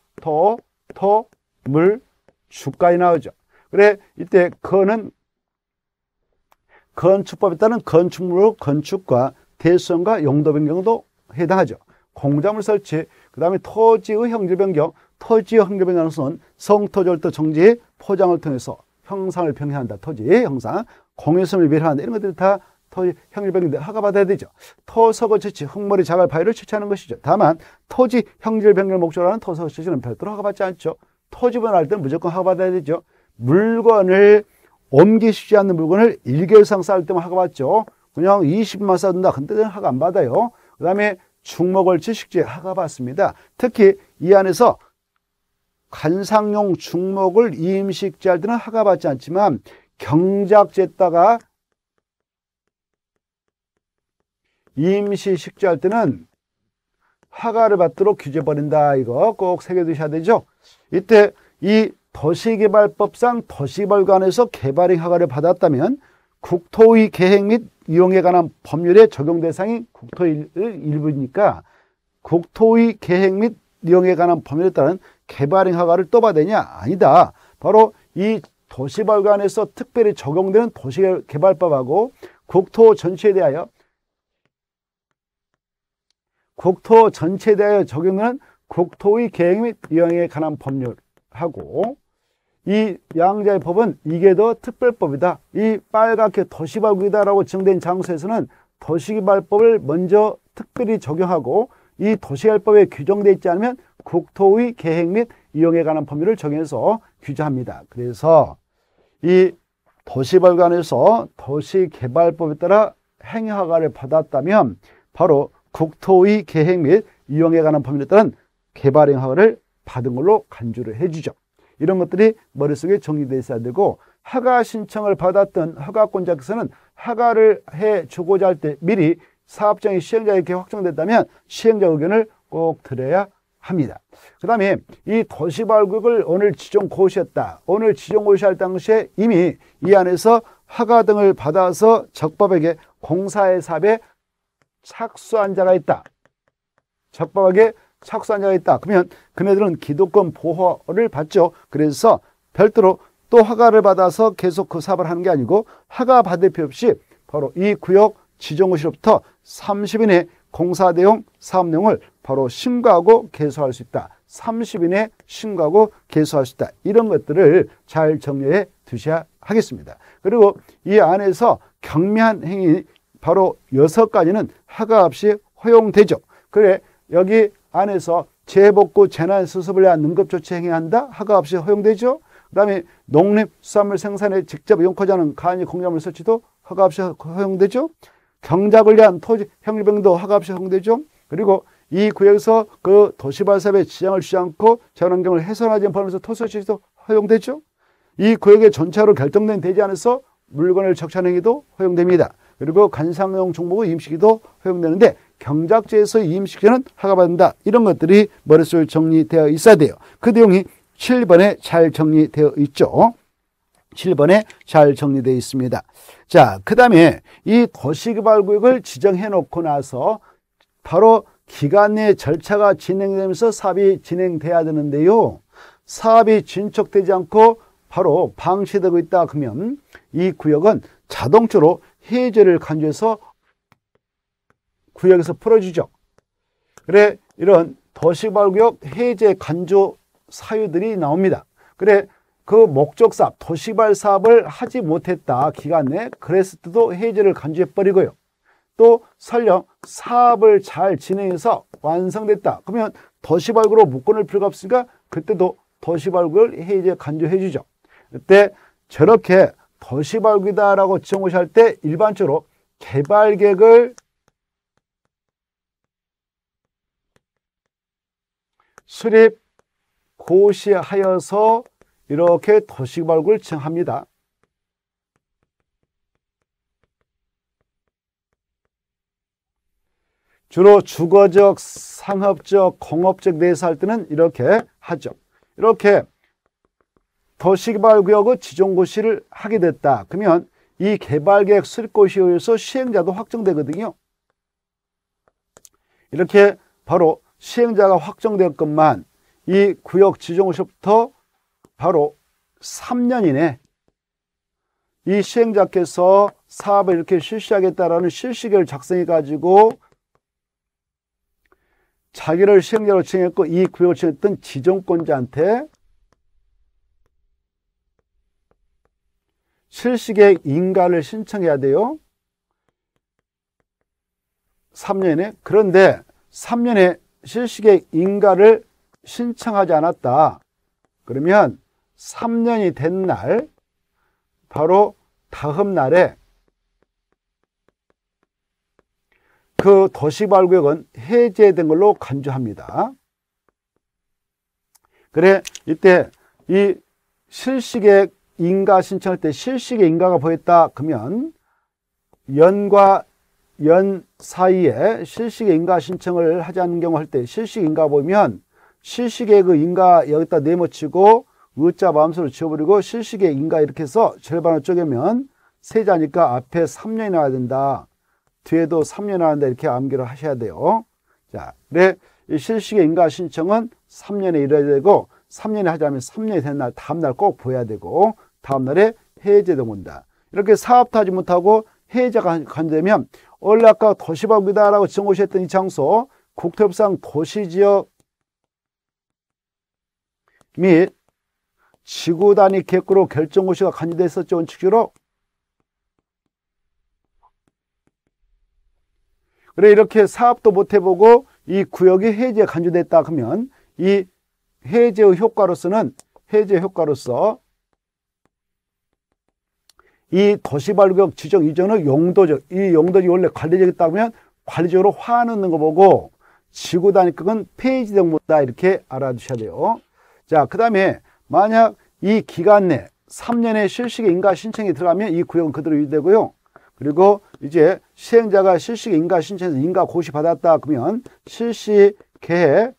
물, 축까지 나오죠. 그래 이때 건은 건축법에 따른 건축물 건축과 대수성과 용도 변경도 해당하죠. 공작물 설치, 그 다음에 토지의 형질 변경, 토지의 형질 변경하는 것은 성토절도 정지, 포장을 통해서 형상을 병행한다. 토지의 형상, 공유성을 배려한다. 이런 것들이 다 토지 형질 변경인데 허가받아야 되죠. 토서거 채취, 흙머리 자갈 바위를 채취하는 것이죠. 다만 토지 형질 변경을 목적으로 하는 토서거 채취는 별도로 허가받지 않죠. 토지 분할 때는 무조건 허가받아야 되죠. 물건을 옮기시지 않는 물건을 1개월 이상 쌓을 때만 허가받죠. 그냥 20만 쌓는다. 근데 허가 안 받아요. 그 다음에 중목을 지식지에 허가받습니다. 특히 이 안에서 관상용 중목을 이임식지할 때는 허가받지 않지만 경작지에다가 이임식지할 때는 허가를 받도록 규제버린다. 이거 꼭 새겨두셔야 되죠. 이때 이 도시개발법상 도시개발관에서 개발행 허가를 받았다면 국토의 계획 및 이용에 관한 법률의 적용 대상이 국토의 일부니까 국토의 계획 및 이용에 관한 법률에 따른 개발행 허가를 또 받느냐? 아니다. 바로 이 도시개발관에서 특별히 적용되는 도시개발법하고 국토 전체에 대하여 적용되는 국토의 계획 및 이용에 관한 법률하고 이 양자의 법은 이게 더 특별법이다. 이 빨갛게 도시개발구이다라고 지정된 장소에서는 도시개발법을 먼저 특별히 적용하고 이 도시개발법에 규정되어 있지 않으면 국토의 계획 및 이용에 관한 법률을 정해서 규제합니다. 그래서 이 도시개발관에서 도시개발법에 따라 행위허가를 받았다면 바로 국토의 계획 및 이용에 관한 법률에 따른 개발행 허가를 받은 걸로 간주를 해주죠. 이런 것들이 머릿속에 정리되어 있어야 되고 허가 신청을 받았던 허가권자께서는 허가를 해주고자 할 때 미리 사업장이 시행자에게 확정됐다면 시행자 의견을 꼭 들어야 합니다. 그 다음에 이 도시개발구역을 오늘 지정고시했다. 오늘 지정고시할 당시에 이미 이 안에서 허가 등을 받아서 적법하게 공사의 사업에 착수한 자가 있다. 적법하게 착수한 자가 있다. 그러면 그네들은 기독권 보호를 받죠. 그래서 별도로 또 허가를 받아서 계속 그 사업을 하는 게 아니고 허가 받을 필요 없이 바로 이 구역 지정고시로부터 30인의 공사 내용, 사업 내용을 바로 신고하고 개소할 수 있다. 30인의 신고하고 개소할 수 있다. 이런 것들을 잘 정리해 두셔야 하겠습니다. 그리고 이 안에서 경미한 행위 바로 6가지는 허가 없이 허용되죠. 그래 여기 안에서 재복구, 재난수습을 위한 응급조치 행위한다? 허가 없이 허용되죠. 그 다음에 농림수산물 생산에 직접 이용하지 않은 간이 공작물 설치도 허가 없이 허용되죠. 경작을 위한 토지 형질병도 허가 없이 허용되죠. 그리고 이 구역에서 그 도시발사업에 지장을 주지 않고 자연환경을 훼손하지 않는 범위에서 토설치도 허용되죠. 이 구역의 전체로 결정된 대지 안에서 물건을 적시하는 행위도 허용됩니다. 그리고 관상용 종목의 이임시기도 허용되는데 경작지에서 이임시키는 허가받는다. 이런 것들이 머릿속에 정리되어 있어야 돼요. 그 내용이 7번에 잘 정리되어 있죠. 7번에 잘 정리되어 있습니다. 자, 그 다음에 이 도시개발구역을 지정해 놓고 나서 바로 기간 내 절차가 진행되면서 사업이 진행돼야 되는데요. 사업이 진척되지 않고 바로 방치되고 있다 그러면 이 구역은 자동적으로 해제를 간주해서 구역에서 풀어주죠. 그래 이런 도시개발구역 해제 간주 사유들이 나옵니다. 그래 그 목적 사업, 도시개발 사업을 하지 못했다 기간 내 그랬을 때도 해제를 간주해 버리고요. 또 설령 사업을 잘 진행해서 완성됐다 그러면 도시개발구로 묶어놓을 필요가 없으니까 그때도 도시개발구를 해제 간주해 주죠. 그때 저렇게 도시개발구다라고 지정고시할 때 일반적으로 개발계획을 수립 고시하여서 이렇게 도시개발구를 지정합니다. 주로 주거적, 상업적, 공업적 내에서 할 때는 이렇게 하죠. 이렇게 도시개발구역의 지정고시를 하게 됐다. 그러면 이 개발계획 수립고시에 의해서 시행자도 확정되거든요. 이렇게 바로 시행자가 확정되었건만 이 구역 지정고시부터 바로 3년 이내 이 시행자께서 사업을 이렇게 실시하겠다라는 실시계를 작성해 가지고 자기를 시행자로 지정했고 이 구역을 지정했던 지정권자한테 실시계획 인가를 신청해야 돼요. 3년에. 그런데 3년에 실시계획 인가를 신청하지 않았다. 그러면 3년이 된 날 바로 다음 날에 그 도시개발구역은 해제된 걸로 간주합니다. 그래 이때 이 실시계획 인가 신청할 때 실시계획 인가가 보였다 그러면 연과 연 사이에 실시계획 인가 신청을 하지 않는 경우 할 때 실시계획 인가 보면 실시계획 인가 여기다 네모치고 의자 마음속으로 지워버리고 실시계획 인가 이렇게 해서 절반을 쪼개면 세자니까 앞에 3년이 나와야 된다. 뒤에도 3년 나와야 된다. 이렇게 암기를 하셔야 돼요. 자, 그래 이 실시계획 인가 신청은 3년에 이뤄야 되고 3년에 하자면 3년이 된 날 다음 날 꼭 보여야 되고 다음 날에 해제도 본다. 이렇게 사업도 하지 못하고 해제가 간주되면 원래 아까 도시개발구역이다라고 지정고시했던 이 장소 국토협상 도시지역 및 지구단위 계획구로 결정고시가 간주됐었죠. 원칙적으로. 그래 이렇게 사업도 못 해보고 이 구역이 해제 간주됐다 그러면 이 해제의 효과로서는 이 도시개발구역 지정 이전의 용도적 이 용도지 원래 관리적이다 그러면 관리적으로 화놓는 거 보고 지구단위격은 폐지된 거다 이렇게 알아두셔야 돼요. 자, 그 다음에 만약 이 기간 내 3년의 실시계획 인가 신청이 들어가면 이 구역은 그대로 유지되고요. 그리고 이제 시행자가 실시계획 인가 신청해서 인가 고시 받았다 그러면 실시계획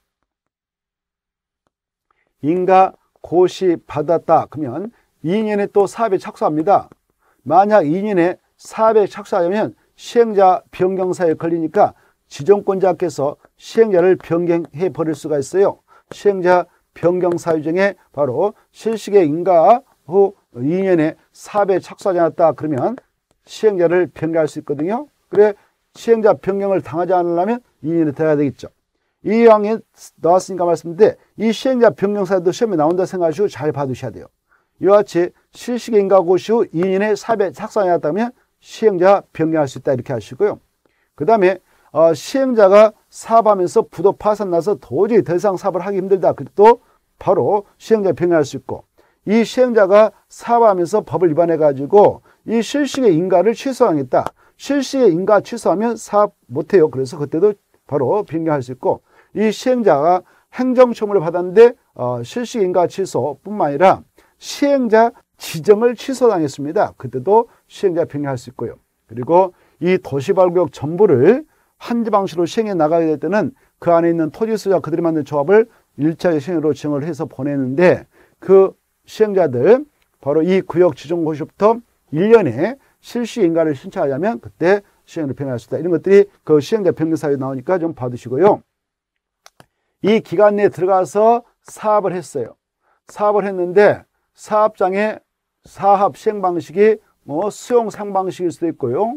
인가 고시 받았다 그러면 2년에 또 사업에 착수합니다. 만약 2년에 사업에 착수하려면 시행자 변경 사유에 걸리니까 지정권자께서 시행자를 변경해 버릴 수가 있어요. 시행자 변경 사유 중에 바로 실시계획 인가 후 2년에 사업에 착수하지 않았다 그러면 시행자를 변경할 수 있거든요. 그래 시행자 변경을 당하지 않으려면 2년에 돼야 되겠죠. 이 항에 나왔으니까 말씀드린데 이 시행자 변경 사유도 시험에 나온다 생각하시고 잘 봐두셔야 돼요. 이와 같이 실시계획 인가 고시 후 2년에 사업에 착수하지 않았다면 시행자 변경할 수 있다 이렇게 하시고요. 그 다음에 시행자가 사업하면서 부도 파산 나서 도저히 더 이상 사업을 하기 힘들다. 그것도 바로 시행자 변경할 수 있고 이 시행자가 사업하면서 법을 위반해 가지고 이 실시계획 인가를 취소하겠다. 실시계획 인가 취소하면 사업 못해요. 그래서 그때도 바로 변경할 수 있고 이 시행자가 행정처분을 받았는데 실시계획 인가 취소뿐만 아니라 시행자 지정을 취소당했습니다. 그때도 시행자 변경할 수 있고요. 그리고 이 도시개발구역 전부를 한지 방식으로 시행해 나가게 될 때는 그 안에 있는 토지 소유자 그들이 만든 조합을 1차 시행으로 지정을 해서 보내는데 그 시행자들 바로 이 구역 지정고시부터 1년에 실시 인가를 신청하자면 그때 시행으로 변경할 수 있다. 이런 것들이 그 시행자 변경 사유에 나오니까 좀 봐두시고요. 이 기간 내에 들어가서 사업을 했어요. 사업을 했는데 사업장에 사업 시행 방식이 수용 상 방식일 수도 있고요.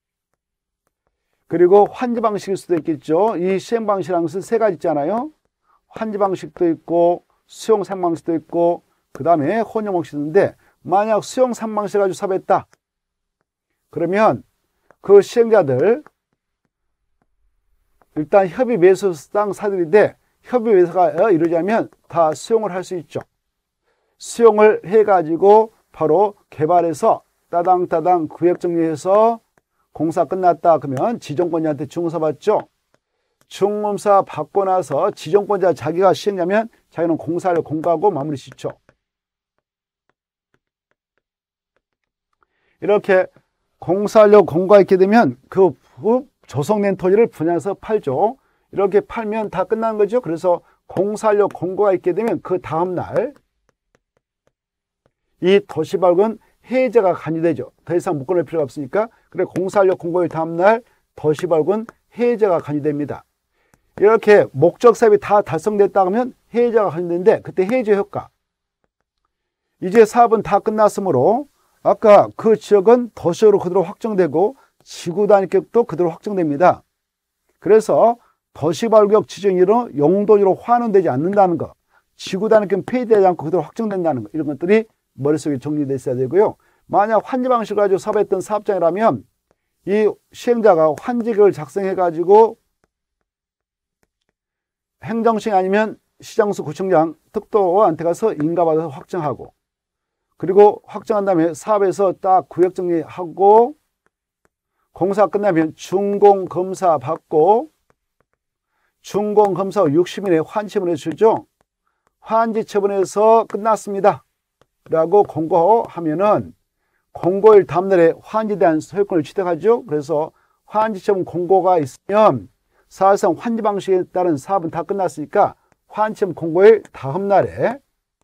그리고 환지 방식일 수도 있겠죠. 이 시행 방식이라는 것은 세 가지 있잖아요. 환지 방식도 있고 수용 상 방식도 있고 그 다음에 혼용목시 쓰는데, 만약 수용 3방식 가지고 사업했다. 그러면 그 시행자들 일단 협의 매수당 사들인데, 협의 매수가 이루어지면 다 수용을 할 수 있죠. 수용을 해가지고 바로 개발해서 따당따당 구역 정리해서 공사 끝났다 그러면 지정권자한테 중공사 받죠. 중공사 받고 나서 지정권자 자기가 시행자면 자기는 공사를 공고하고 마무리 짓죠. 이렇게 공사하려고 공고했게 되면 그 조성된 토지를 분양해서 팔죠. 이렇게 팔면 다 끝나는 거죠. 그래서 공사하려고 공고가 있게 되면 그 다음날 이 도시발급은 해제가 간주되죠. 더 이상 묶어낼 필요가 없으니까. 그래 공사하려고 공고의 다음날 도시발급은 해제가 간주됩니다. 이렇게 목적 사업이 다 달성됐다 하면 해제가 간주되는데 그때 해제 효과. 이제 사업은 다 끝났으므로 아까 그 지역은 도시로 그대로 확정되고 지구 단위격도 그대로 확정됩니다. 그래서 도시발구역 지정으로 용도지로 환원되지 않는다는 것, 지구 단위격 폐지되지 않고 그대로 확정된다는 것, 이런 것들이 머릿속에 정리되어 있어야 되고요. 만약 환지 방식을 가지고 사업했던 사업장이라면 이 시행자가 환지계획을 작성해 가지고 행정시행 아니면 시장수 구청장 특도한테 가서 인가받아서 확정하고, 그리고 확정한 다음에 사업에서 딱 구역 정리하고 공사 끝나면 준공검사 받고 준공검사 후 60일에 환지처분해 주죠. 환지처분해서 끝났습니다 라고 공고하면은 공고일 다음날에 환지에 대한 소유권을 취득하죠. 그래서 환지처분 공고가 있으면 사실상 환지 방식에 따른 사업은 다 끝났으니까 환지처분 공고일 다음날에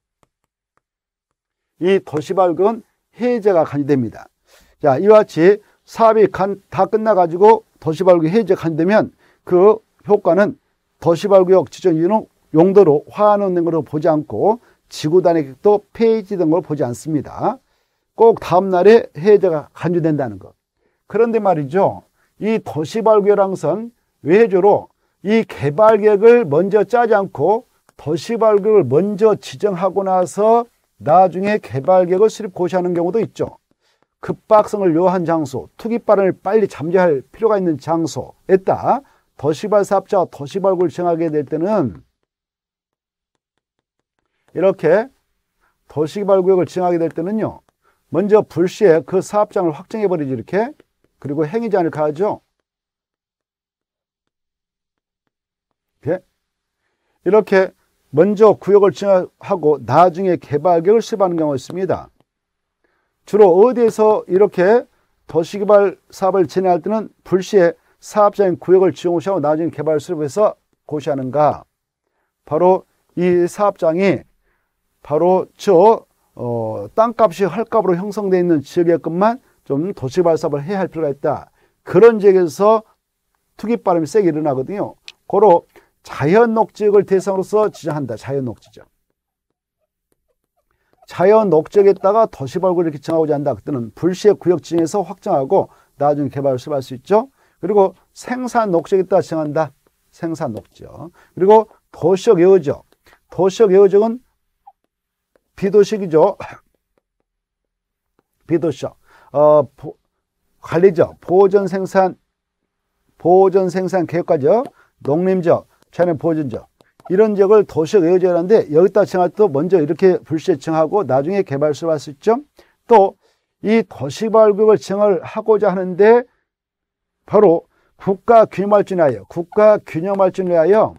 이 도시발급은 해제가 간주됩니다. 자, 이와 같이 사업이 다 끝나가지고 도시발급이 해제가 간주되면 그 효과는 도시발구역 지정 용도로 환원된 것으로 보지 않고 지구 단위격도 폐지된 걸 보지 않습니다. 꼭 다음날에 해제가 간주된다는 것. 그런데 말이죠. 이 도시발구역이라는 것은 외조로 이 개발계획을 먼저 짜지 않고 도시발구역을 먼저 지정하고 나서 나중에 개발계획을 수립 고시하는 경우도 있죠. 급박성을 요한 장소, 투기발언을 빨리 잠재할 필요가 있는 장소에다 도시발 사업자와 도시발구역을 정하게 될 때는 이렇게 도시발구역을 정하게 될 때는요, 먼저 불시에 그 사업장을 확정해 버리죠. 이렇게. 그리고 행위제한을 가하죠. 이렇게 먼저 구역을 정하고 나중에 개발계획을 수립하는 경우가 있습니다. 주로 어디에서 이렇게 도시개발 사업을 진행할 때는 불시에 사업자인 구역을 지정고시하고 나중에 개발 수립해서 고시하는가? 바로 이 사업장이 바로 땅값이 헐값으로 형성되어 있는 지역의 것만 좀 도시개발 사업을 해야 할 필요가 있다. 그런 지역에서 투기바람이 세게 일어나거든요. 고로 자연녹지역을 대상으로서 지정한다. 자연녹지역. 자연녹지역에다가 도시발구를 이렇게 정하고자 한다. 그때는 불시에 구역 지정해서 확정하고 나중에 개발을 수립할 수 있죠. 그리고 생산녹지역에다가 정한다. 생산녹지역. 그리고 도시적 예우지역. 도시적 예우지역은 비도시이죠. 비도시적. 관리지역, 보존생산 계획과지역, 농림지역, 자연 보존지역. 이런 지역을 도시적 예우지역이라는데 여기다 정할 때도 먼저 이렇게 불시에 정하고 나중에 개발 수립할 수 있죠. 또 이 도시발구역을 정을 하고자 하는데 바로 국가균형발전을 위하여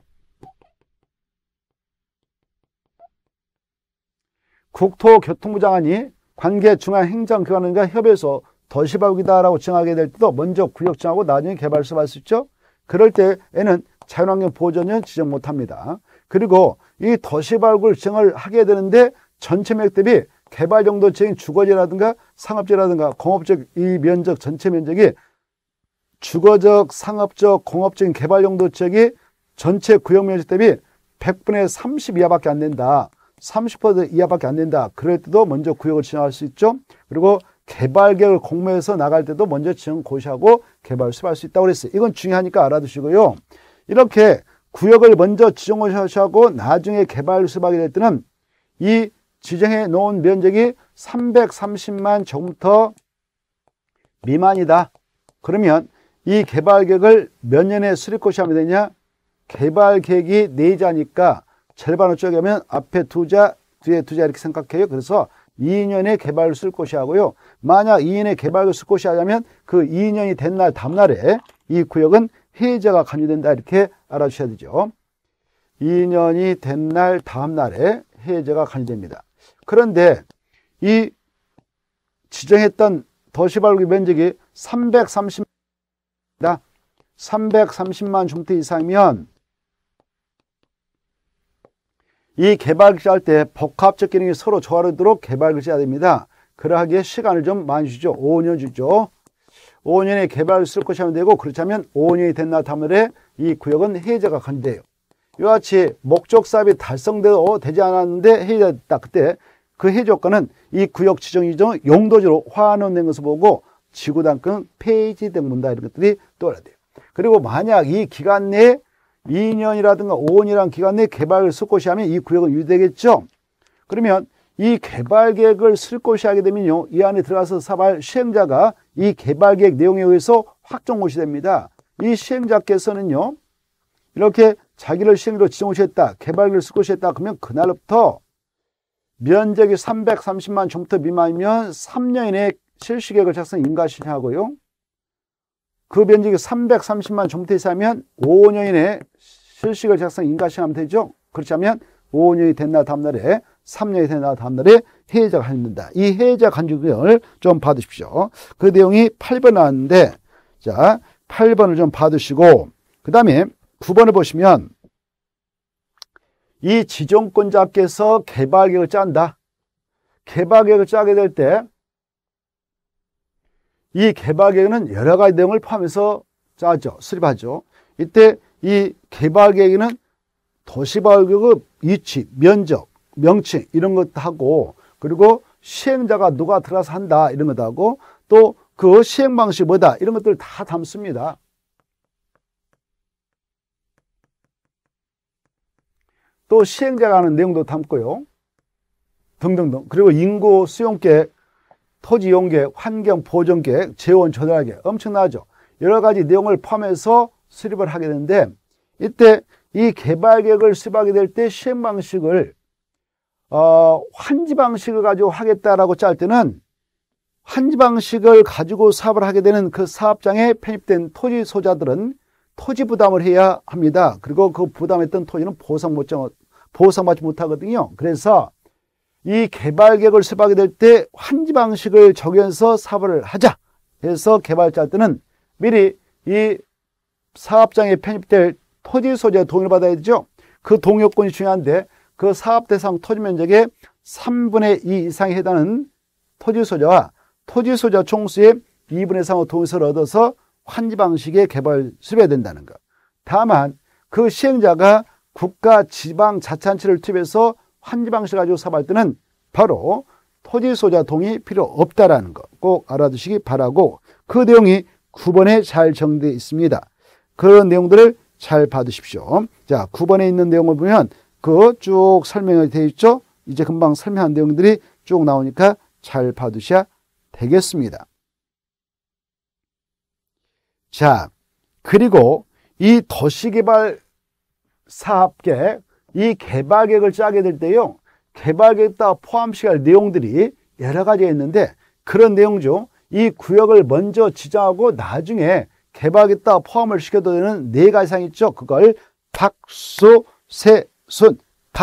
국토교통부 장관이 관계 중앙행정기관과 협의해서 도시발구역이다라고 정하게 될 때도 먼저 구역 정하고 나중에 개발 수립할 수 있죠. 그럴 때에는 자연환경 보존은 지정 못합니다. 그리고 이 도시발구역을 정을 하게 되는데 전체 면적 대비 개발 정도적인 주거지라든가 상업지라든가 공업적 이 면적 전체 면적이 주거적, 상업적, 공업적인 개발 정도 지역이 전체 구역 면적 대비 100분의 30 이하밖에 안 된다. 30% 이하밖에 안 된다. 그럴 때도 먼저 구역을 지정할 수 있죠. 그리고 개발계획을 공모해서 나갈 때도 먼저 지정 고시하고 개발을 수립할 수 있다고 그랬어요. 이건 중요하니까 알아두시고요. 이렇게 구역을 먼저 지정 고시하고 나중에 개발을 수립하게 될 때는 이 지정해 놓은 면적이 330만 제곱미터 미만이다. 그러면 이 개발계획을 몇 년에 수립고시하면 되냐? 개발계획이 4자니까 절반을 쪼개면 앞에 2자, 뒤에 2자 이렇게 생각해요. 그래서 2년에 개발을 쓸 곳이 하고요. 만약 2년에 개발을 쓸 곳이 하려면 그 2년이 된 날 다음 날에 이 구역은 해제가 간주된다. 이렇게 알아주셔야 되죠. 2년이 된 날 다음 날에 해제가 간주됩니다. 그런데 이 지정했던 도시발굴 면적이 330만 제곱미터 이상이면 이 개발을 할 때 복합적 기능이 서로 조화르도록 개발을 해야 됩니다. 그러하기에 시간을 좀 많이 주죠. 5년 주죠. 5년에 개발을 쓸 것이 하면 되고, 그렇다면 5년이 된 날 다음 날에 이 구역은 해제가 간주돼요. 이와 같이 목적 사업이 달성되어 되지 않았는데 해제가 됐다. 그때 그 해제 효과는 이 구역 지정 이전 용도지로 환원된 것을 보고 지구단권 폐지된 문다 이런 것들이 떠올라야 돼요. 그리고 만약 이 기간 내에 2년이라든가 5년이라는 기간 내에 개발을 쓸 곳이 하면 이 구역은 유지되겠죠. 그러면 이 개발계획을 쓸 곳이 하게 되면요, 이 안에 들어가서 사업할 시행자가 이 개발계획 내용에 의해서 확정곳이 됩니다. 이 시행자께서는요, 이렇게 자기를 시행자로 지정을 했다, 개발계획을 쓸 곳이 했다, 그러면 그날부터 면적이 330만 제곱미터 미만이면 3년 이내에 실시계획을 작성 인가신청하고요. 그 면적이 330만 제곱미터 이상이면 5년 이내에 실시계획을 작성 인가신청하면 되죠. 그렇지 않으면 5년이 된 날 다음 날에 3년이 된 날 다음 날에 해제가 간주된다. 이 해제 간주를 좀 받으십시오. 그 내용이 8번 나왔는데, 자, 8번을 좀 받으시고, 그 다음에 9번을 보시면 이 지정권자께서 개발계획을 짠다. 개발계획을 짜게 될 때 이 개발계획은 여러 가지 내용을 포함해서 짜죠. 수립하죠. 이때 이 개발계획에는 도시발굴의 위치, 면적, 명칭 이런 것도 하고, 그리고 시행자가 누가 들어가서 한다 이런 것도 하고, 또 그 시행 방식이 뭐다 이런 것들을 다 담습니다. 또 시행자가 하는 내용도 담고요. 등등등. 그리고 인구 수용계획, 토지 이용계획, 환경 보존계획, 재원 조달계획 엄청나죠. 여러 가지 내용을 포함해서 수립을 하게 되는데, 이때 이 개발계획을 수립하게 될 때 시행 방식을 환지 방식을 가지고 하겠다라고 짤 때는 환지 방식을 가지고 사업을 하게 되는 그 사업장에 편입된 토지 소자들은 토지 부담을 해야 합니다. 그리고 그 부담했던 토지는 보상받지 못하거든요. 그래서 이 개발계획을 수립하게 될 때 환지 방식을 적용해서 사업을 하자 해서 개발자 할 때는 미리 이 사업장에 편입될 토지 소재의 동의를 받아야 되죠. 그 동의 요건이 중요한데, 그 사업 대상 토지 면적의 3분의 2 이상에 해당하는 토지 소재와 토지 소재 총수의 2분의 3의 동의서를 얻어서 환지 방식의 개발 수립해야 된다는 것. 다만 그 시행자가 국가 지방 자치단체를 투입해서 환지 방식을 가지고 사업할 때는 바로 토지 소재 동의 필요 없다라는 거 꼭 알아두시기 바라고, 그 내용이 9번에 잘 정리되어 있습니다. 그런 내용들을 잘 받으십시오. 자, 9번에 있는 내용을 보면 그 쭉 설명이 되어 있죠. 이제 금방 설명한 내용들이 쭉 나오니까 잘 봐두셔야 되겠습니다. 자, 그리고 이 도시개발 사업계획, 이 개발계획을 짜게 될 때요, 개발계획에다 포함시켜야 할 내용들이 여러 가지가 있는데, 그런 내용 중 이 구역을 먼저 지정하고 나중에 개발계획에다 포함을 시켜도 되는 4가지 사항이 있죠. 그걸 박수세순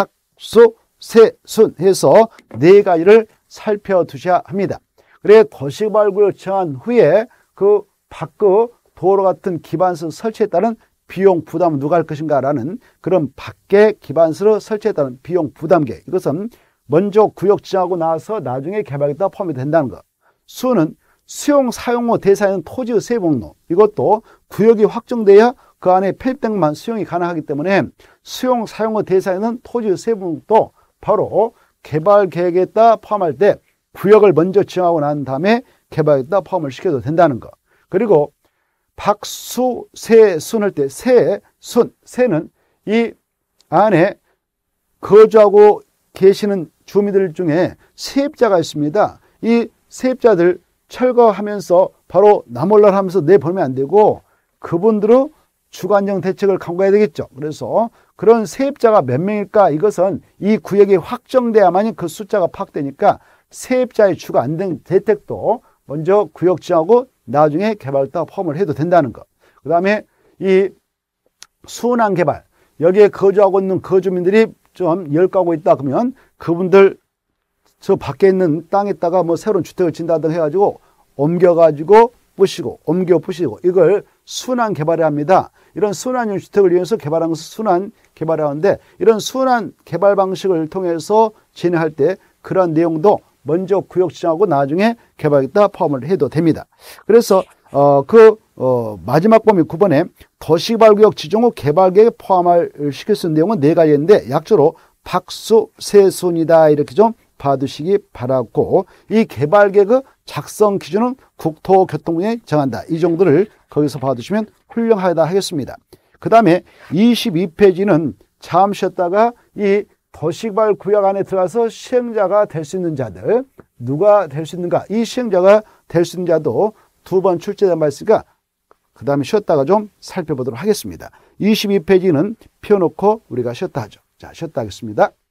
해서 4가지를 살펴두셔야 합니다. 그래 도시개발구역을 정한 후에 그 밖의 도로 같은 기반서 설치에 따른 비용 부담은 누가 할 것인가라는 그런 밖에 기반서를 설치에 따른 비용 부담 계획, 이것은 먼저 구역 지정하고 나서 나중에 개발계획에다 포함이 된다는 것. 수는 수용 사용호 대상인 토지의 세목록, 이것도 구역이 확정돼야 그 안에 편입된 것만 수용이 가능하기 때문에 수용 사용호 대상인 토지의 세목록도 바로 개발계획에다 포함할 때 구역을 먼저 지정하고 난 다음에 개발에다 포함을 시켜도 된다는 것. 그리고 박수세순 할 때 세는 이 안에 거주하고 계시는 주민들 중에 세입자가 있습니다. 이 세입자들 철거하면서 바로 나몰라하면서 내보내면 안 되고 그분들은 주관적 대책을 강구해야 되겠죠. 그래서 그런 세입자가 몇 명일까? 이것은 이 구역이 확정돼야만 그 숫자가 파악되니까 세입자의 주가 안 된 대책도 먼저 구역 지정하고 나중에 개발했다가 포함을 해도 된다는 것. 그 다음에 이 순환 개발, 여기에 거주하고 있는 거주민들이 좀 10가구 있다 그러면 그분들 저 밖에 있는 땅에다가 뭐 새로운 주택을 짓는다든가 해가지고 옮겨가지고 옮겨 부시고 이걸 순환 개발을 합니다. 이런 순환형 주택을 이용해서 개발한 것을 순환 개발하는데 이런 순환 개발 방식을 통해서 진행할 때 그런 내용도 먼저 구역 지정하고 나중에 개발하겠다 포함을 해도 됩니다. 그래서 마지막 범위 9번에 도시개발구역 지정 후 개발계획에 포함을 시킬 수 있는 내용은 4가지인데 약조로 박수, 세순이다 이렇게 좀 봐두시기 바라고 이 개발계획 작성 기준은 국토교통부에 정한다. 이 정도를 거기서 봐두시면 훌륭하다 하겠습니다. 그 다음에 22페이지는 잠시 쉬었다가 이 도시개발 구역 안에 들어가서 시행자가 될 수 있는 자들 누가 될 수 있는가 이 시행자가 될 수 있는 자도 2번 출제된 바 있으니까 그 다음에 쉬었다가 좀 살펴보도록 하겠습니다. 22페이지는 펴놓고 우리가 쉬었다 하죠. 자, 쉬었다 하겠습니다.